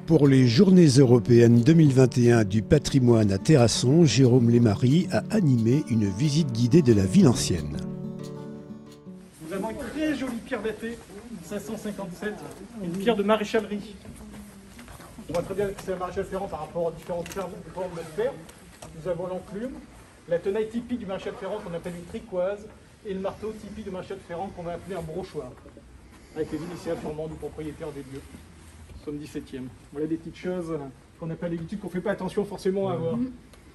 Pour les Journées européennes 2021 du patrimoine à Terrasson, Jérôme Lémarie a animé une visite guidée de la ville ancienne. Nous avons une très jolie pierre datée, 1557, une pierre de maréchalerie. On voit très bien que c'est un maréchal Ferrand par rapport aux différentes formes de fer. Nous avons l'enclume, la tenaille typique du maréchal Ferrand qu'on appelle une tricoise, et le marteau typique du maréchal Ferrand qu'on va appeler un brochoir, avec les initiales sûrement du propriétaire des lieux. Nous sommes 17e. Voilà des petites choses qu'on n'a pas l'habitude, qu'on ne fait pas attention forcément à voir.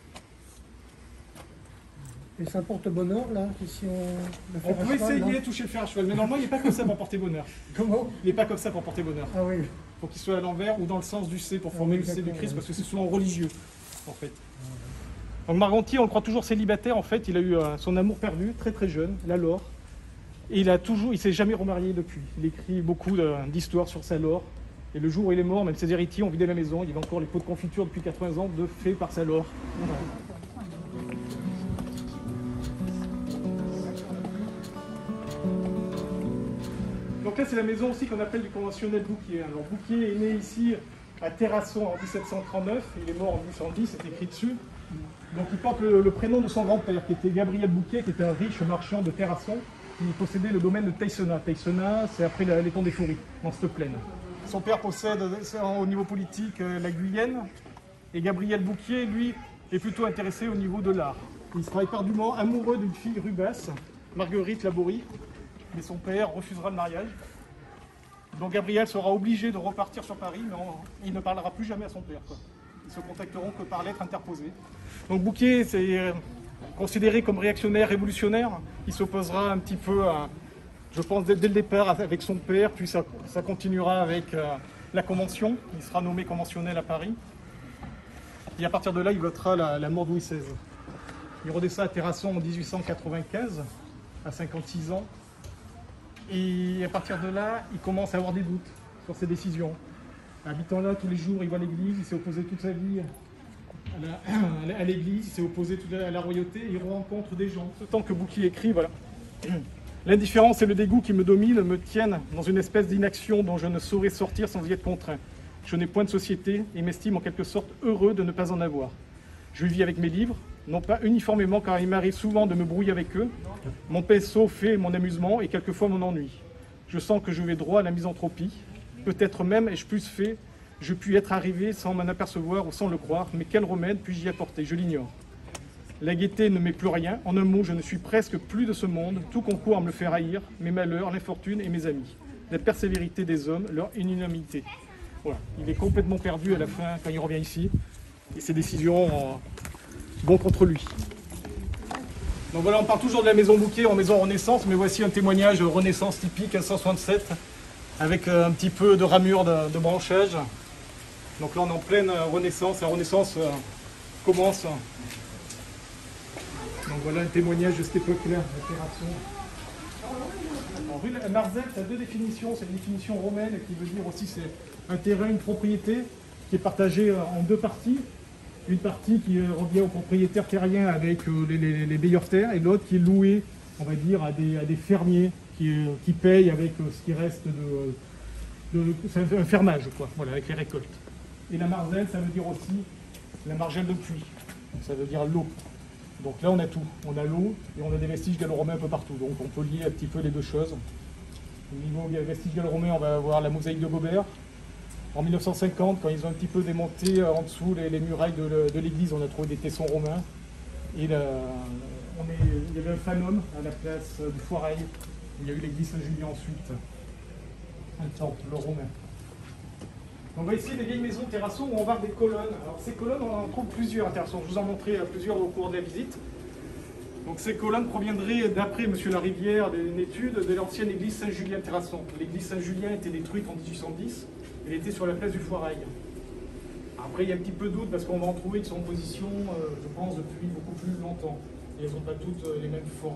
Et ça porte bonheur, là, si On peut essayer de toucher le fer à cheval, mais normalement il n'est pas comme ça pour porter bonheur. Comment? Il n'est pas comme ça pour porter bonheur. Ah oui. Il faut qu'il soit à l'envers ou dans le sens du C pour former le C du Christ, parce que c'est souvent religieux, en fait. Donc Margantier, on le croit toujours célibataire, en fait, il a eu son amour perdu, très très jeune, la Laure. Et il s'est jamais remarié depuis. Il écrit beaucoup d'histoires sur sa Laure. Et le jour où il est mort, même ses héritiers ont vidé la maison. Il y avait encore les pots de confiture depuis 80 ans, faits par sa Laure. Donc là, c'est la maison aussi qu'on appelle du conventionnel Bouquier. Alors Bouquier est né ici à Terrasson en 1739. Il est mort en 1810, c'est écrit dessus. Donc il porte le prénom de son grand-père, qui était Gabriel Bouquier, qui était un riche marchand de Terrasson. Il possédait le domaine de Taïsena. Taïsena, c'est après l'étang des Fouries, dans cette plaine. Son père possède, au niveau politique, la Guyenne. Et Gabriel Bouquier, lui, est plutôt intéressé au niveau de l'art. Il sera éperdument amoureux d'une fille rubasse, Marguerite Laborie. Mais son père refusera le mariage. Donc Gabriel sera obligé de repartir sur Paris, mais il ne parlera plus jamais à son père, quoi. Ils se contacteront que par lettre interposée. Donc Bouquier, c'est considéré comme réactionnaire, révolutionnaire. Il s'opposera un petit peu, je pense, dès le départ avec son père, puis ça continuera avec la Convention. Il sera nommé conventionnel à Paris. Et à partir de là, il votera la mort de Louis XVI. Il redescend à Terrasson en 1895, à 56 ans. Et à partir de là, il commence à avoir des doutes sur ses décisions. Habitant là tous les jours, il va à l'église, il s'est opposé toute sa vie à l'église, il s'est opposé à la royauté, et il rencontre des gens. Ce temps que Bouquier écrit, voilà. L'indifférence et le dégoût qui me dominent me tiennent dans une espèce d'inaction dont je ne saurais sortir sans y être contraint. Je n'ai point de société et m'estime en quelque sorte heureux de ne pas en avoir. Je vis avec mes livres, non pas uniformément car il m'arrive souvent de me brouiller avec eux. Mon pinceau fait mon amusement et quelquefois mon ennui. Je sens que je vais droit à la misanthropie. Peut-être même ai-je plus fait, je puis être arrivé sans m'en apercevoir ou sans le croire, mais quel remède puis-je y apporter? Je l'ignore. La gaieté ne m'est plus rien. En un mot, je ne suis presque plus de ce monde. Tout concourt à me le faire haïr, mes malheurs, l'infortune et mes amis. La persévérité des hommes, leur unanimité. Voilà. Il est complètement perdu à la fin quand il revient ici. Et ses décisions vont contre lui. Donc voilà, on parle toujours de la maison Bouquier en maison Renaissance, mais voici un témoignage Renaissance typique 1567, avec un petit peu de ramure de branchage. Donc là, on est en pleine Renaissance. La Renaissance commence. Donc voilà un témoignage de cette époque-là, la Terrasson. Rue Marzelle, ça a deux définitions. C'est une définition romaine qui veut dire aussi c'est un terrain, une propriété qui est partagée en deux parties. Une partie qui revient aux propriétaires terriens avec les meilleures terres et l'autre qui est louée, on va dire, à des fermiers qui payent avec ce qui reste c'est un fermage, quoi, voilà, avec les récoltes. Et la marzelle, ça veut dire aussi la margelle de puits, ça veut dire l'eau. Donc là, on a tout. On a l'eau et on a des vestiges gallo-romains un peu partout. Donc on peut lier un petit peu les deux choses. Au niveau des vestiges gallo-romains, on va avoir la mosaïque de Gobert. En 1950, quand ils ont un petit peu démonté en dessous les murailles de l'église, on a trouvé des tessons romains. Et il y avait un fanum à la place du Foirail, où il y a eu l'église Saint-Julien ensuite. Un temple romain. Donc on va ici des vieilles maisons de Terrasson où on va voir des colonnes. Alors ces colonnes, on en trouve plusieurs à Terrasson. Je vous en montrerai plusieurs au cours de la visite. Donc ces colonnes proviendraient, d'après M. Larivière, d'une étude de l'ancienne église Saint-Julien de Terrasson. L'église Saint-Julien était détruite en 1810. Elle était sur la place du Foirail. Après, il y a un petit peu de doute parce qu'on va en trouver qui sont en position, je pense, depuis beaucoup plus longtemps. Et elles n'ont pas toutes les mêmes formes.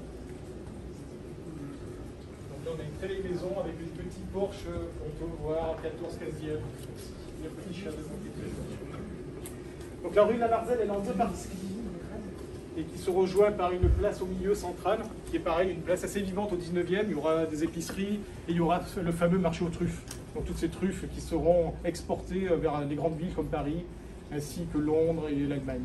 Donc là, on a une très vieille maison avec une petite porche, on peut voir 14-15e. Donc la rue de la Marzelle, elle est en deux parties. Et qui se rejoint par une place au milieu centrale, qui est pareil, une place assez vivante au 19e. Il y aura des épiceries et il y aura le fameux marché aux truffes. Donc toutes ces truffes qui seront exportées vers les grandes villes comme Paris, ainsi que Londres et l'Allemagne.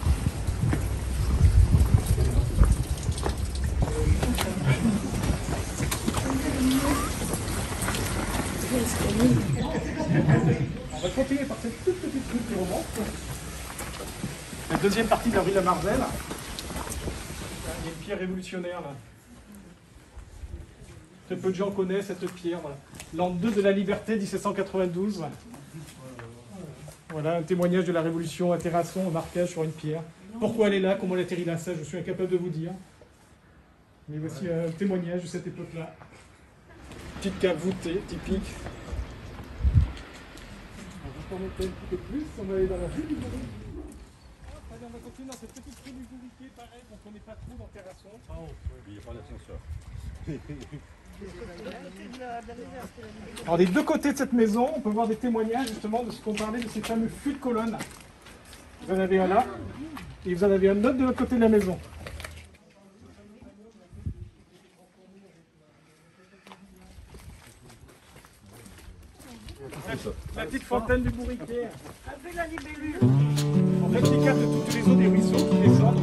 On va continuer par cette toute petite rue qui remonte. La deuxième partie de la rue de la Marzel. Il y a une pierre révolutionnaire là. Très peu de gens connaissent cette pierre. Voilà. L'an 2 de la liberté, 1792. Voilà, un témoignage de la Révolution à Terrasson, un marquage sur une pierre. Pourquoi elle est là, comment elle atterrit là, ça je suis incapable de vous dire. Mais voici un témoignage de cette époque-là. Petite cave voûtée, typique. On va remonter un petit peu plus, on va aller dans la rue du Bourriquet. Allez, on va continuer dans cette petite rue du Bourriquet, pareil, on ne connaît pas trop dans Terrasson. Il n'y a pas d'ascenseur. Alors des deux côtés de cette maison, on peut voir des témoignages justement de ce qu'on parlait de ces fameux fûts de colonnes. Vous en avez un là, et vous en avez un autre de l'autre côté de la maison. La petite fontaine du Bourriquet. Avec la libellule. En réplica de toutes les eaux des ruisseaux qui descendent.